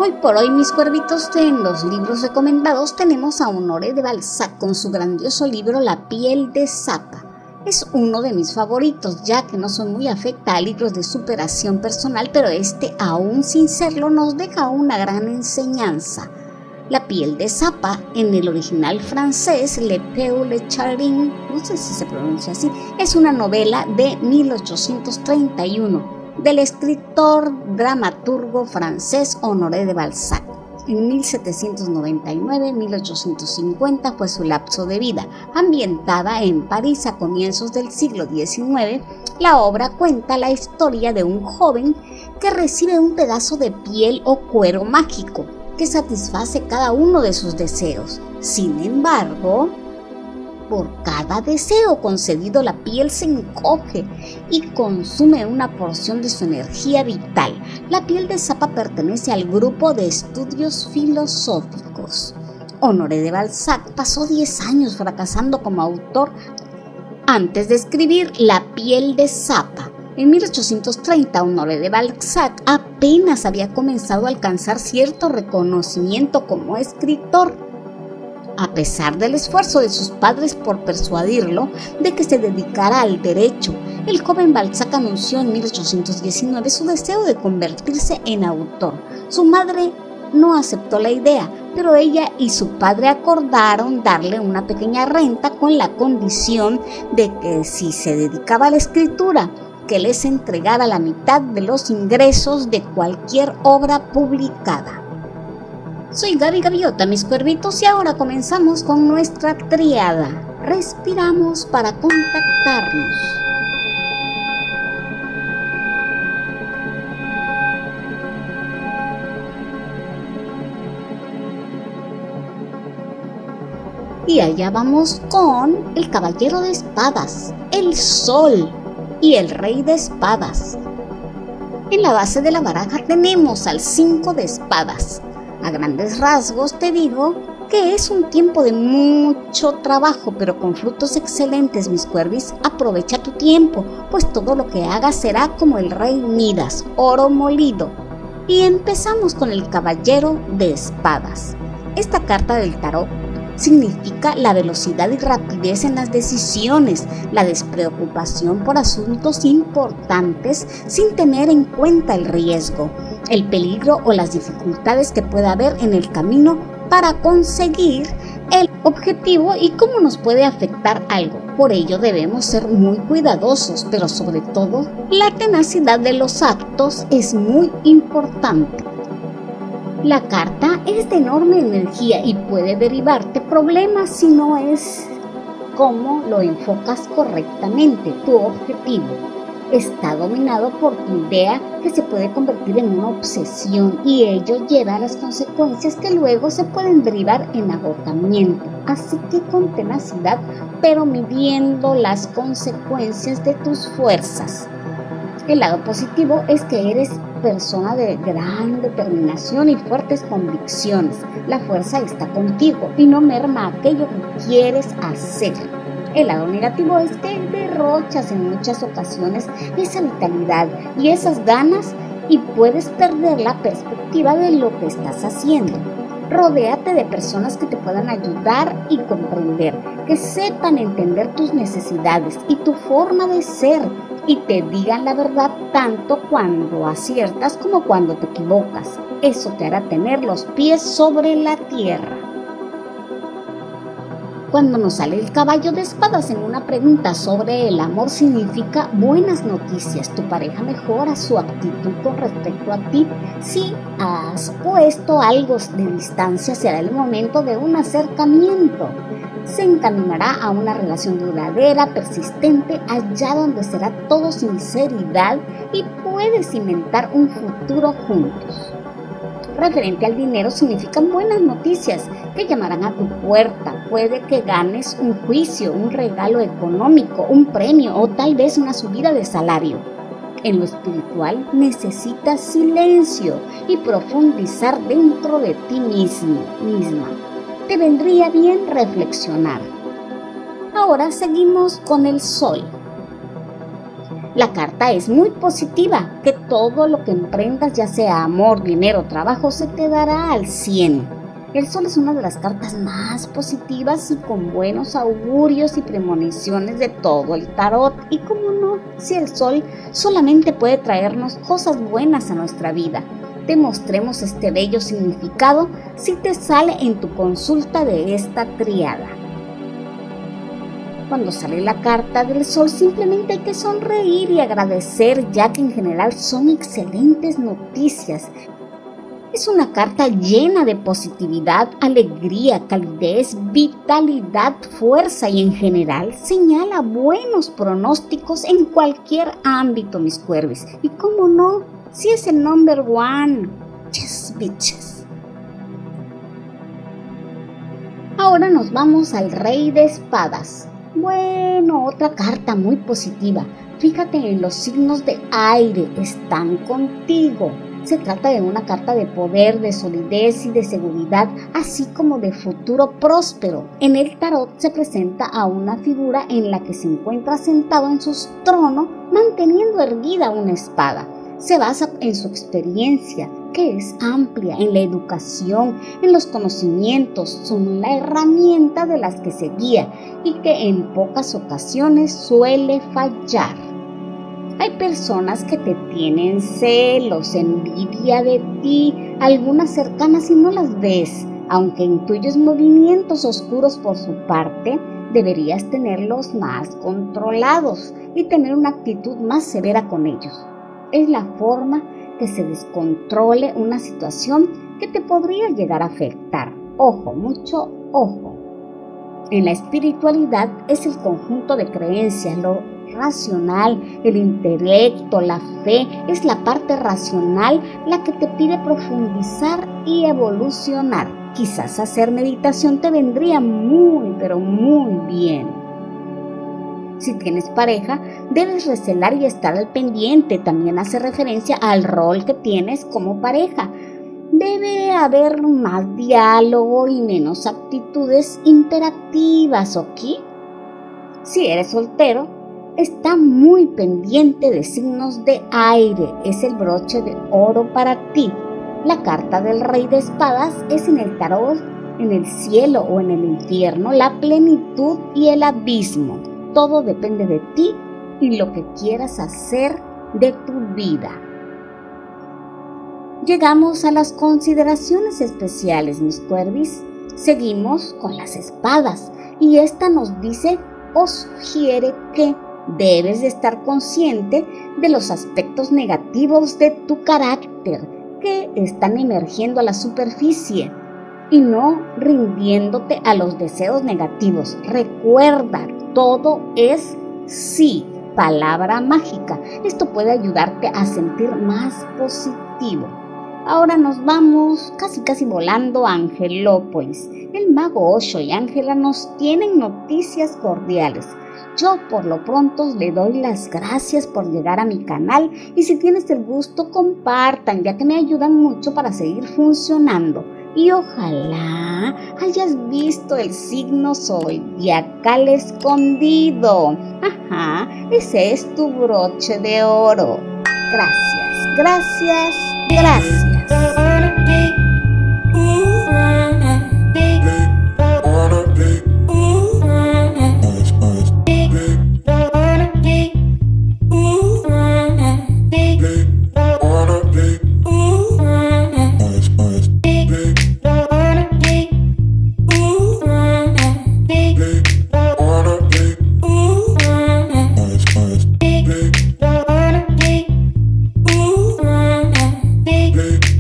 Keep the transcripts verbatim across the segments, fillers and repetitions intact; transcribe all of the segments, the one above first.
Hoy por hoy, mis cuervitos, en los libros recomendados tenemos a Honoré de Balzac con su grandioso libro La piel de Zapa. Es uno de mis favoritos, ya que no soy muy afecta a libros de superación personal, pero este, aún sin serlo, nos deja una gran enseñanza. La piel de Zapa, en el original francés, Le Peu le Chagrin, no sé si se pronuncia así, es una novela de mil ochocientos treinta y uno. Del escritor dramaturgo francés Honoré de Balzac. En mil setecientos noventa y nueve a mil ochocientos cincuenta fue su lapso de vida. Ambientada en París a comienzos del siglo diecinueve, la obra cuenta la historia de un joven que recibe un pedazo de piel o cuero mágico que satisface cada uno de sus deseos. Sin embargo, por cada deseo concedido, la piel se encoge y consume una porción de su energía vital. La piel de Zapa pertenece al grupo de estudios filosóficos. Honoré de Balzac pasó diez años fracasando como autor antes de escribir La piel de Zapa. En mil ochocientos treinta, Honoré de Balzac apenas había comenzado a alcanzar cierto reconocimiento como escritor. A pesar del esfuerzo de sus padres por persuadirlo de que se dedicara al derecho, el joven Balzac anunció en mil ochocientos diecinueve su deseo de convertirse en autor. Su madre no aceptó la idea, pero ella y su padre acordaron darle una pequeña renta con la condición de que, si se dedicaba a la escritura, que les entregara la mitad de los ingresos de cualquier obra publicada. Soy Gaby Gaviota, mis cuervitos, y ahora comenzamos con nuestra triada. Respiramos para contactarnos. Y allá vamos con el caballero de espadas, el sol y el rey de espadas. En la base de la baraja tenemos al cinco de espadas. A grandes rasgos te digo que es un tiempo de mucho trabajo, pero con frutos excelentes, mis cuervis. Aprovecha tu tiempo, pues todo lo que hagas será como el rey Midas, oro molido. Y empezamos con el caballero de espadas. Esta carta del tarot significa la velocidad y rapidez en las decisiones, la despreocupación por asuntos importantes sin tener en cuenta el riesgo, el peligro o las dificultades que pueda haber en el camino para conseguir el objetivo y cómo nos puede afectar algo. Por ello debemos ser muy cuidadosos, pero sobre todo la tenacidad de los actos es muy importante. La carta es de enorme energía y puede derivarte problemas si no es cómo lo enfocas correctamente. Tu objetivo está dominado por tu idea, que se puede convertir en una obsesión, y ello lleva a las consecuencias que luego se pueden derivar en agotamiento. Así que con tenacidad, pero midiendo las consecuencias de tus fuerzas. El lado positivo es que eres persona de gran determinación y fuertes convicciones. La fuerza está contigo y no merma aquello que quieres hacer. El lado negativo es que derrochas en muchas ocasiones esa vitalidad y esas ganas y puedes perder la perspectiva de lo que estás haciendo. Rodéate de personas que te puedan ayudar y comprender, que sepan entender tus necesidades y tu forma de ser y te digan la verdad tanto cuando aciertas como cuando te equivocas. Eso te hará tener los pies sobre la tierra. Cuando nos sale el caballo de espadas en una pregunta sobre el amor, significa buenas noticias. Tu pareja mejora su actitud con respecto a ti. Si has puesto algo de distancia, será el momento de un acercamiento. Se encaminará a una relación duradera, persistente, allá donde será todo sinceridad y puedes inventar un futuro juntos. Referente al dinero, significan buenas noticias que llamarán a tu puerta. Puede que ganes un juicio, un regalo económico, un premio o tal vez una subida de salario. En lo espiritual necesitas silencio y profundizar dentro de ti mismo, misma. Te vendría bien reflexionar. Ahora seguimos con el sol. La carta es muy positiva, que todo lo que emprendas, ya sea amor, dinero, trabajo, se te dará al cien. El sol es una de las cartas más positivas y con buenos augurios y premoniciones de todo el tarot. Y cómo no, si el sol solamente puede traernos cosas buenas a nuestra vida. Demostremos este bello significado si te sale en tu consulta de esta triada. Cuando sale la carta del sol, simplemente hay que sonreír y agradecer, ya que en general son excelentes noticias. Es una carta llena de positividad, alegría, calidez, vitalidad, fuerza y en general señala buenos pronósticos en cualquier ámbito, mis cuervis. Y cómo no, si es el number one. Yes, bitches. Ahora nos vamos al Rey de Espadas. Bueno, otra carta muy positiva. Fíjate en los signos de aire, están contigo. Se trata de una carta de poder, de solidez y de seguridad, así como de futuro próspero. En el tarot se presenta a una figura en la que se encuentra sentado en su trono, manteniendo erguida una espada. Se basa en su experiencia, que es amplia, en la educación, en los conocimientos, son la herramienta de las que se guía y que en pocas ocasiones suele fallar. Hay personas que te tienen celos, envidia de ti, algunas cercanas y no las ves, aunque intuyes movimientos oscuros por su parte, deberías tenerlos más controlados y tener una actitud más severa con ellos. Es la forma que se descontrole una situación que te podría llegar a afectar. Ojo, mucho ojo. En la espiritualidad es el conjunto de creencias, lo racional, el intelecto, la fe, es la parte racional la que te pide profundizar y evolucionar. Quizás hacer meditación te vendría muy, pero muy bien. Si tienes pareja, debes recelar y estar al pendiente. También hace referencia al rol que tienes como pareja. Debe haber más diálogo y menos actitudes imperativas, ¿ok? Si eres soltero, está muy pendiente de signos de aire. Es el broche de oro para ti. La carta del Rey de Espadas es en el tarot, en el cielo o en el infierno, la plenitud y el abismo. Todo depende de ti y lo que quieras hacer de tu vida. Llegamos a las consideraciones especiales, mis cuervis. Seguimos con las espadas y esta nos dice o sugiere que debes de estar consciente de los aspectos negativos de tu carácter que están emergiendo a la superficie y no rindiéndote a los deseos negativos. Recuerda, todo es sí, palabra mágica. Esto puede ayudarte a sentir más positivo. Ahora nos vamos casi casi volando a Angelópolis. El mago Osho y Ángela nos tienen noticias cordiales. Yo por lo pronto le doy las gracias por llegar a mi canal y si tienes el gusto compartan, ya que me ayudan mucho para seguir funcionando. Y ojalá hayas visto el signo zodiacal escondido. Ajá, ese es tu broche de oro. Gracias, gracias, gracias. Big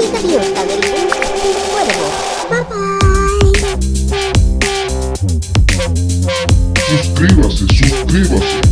vida abierta del cuervo. Bye bye. Suscríbase, suscríbase.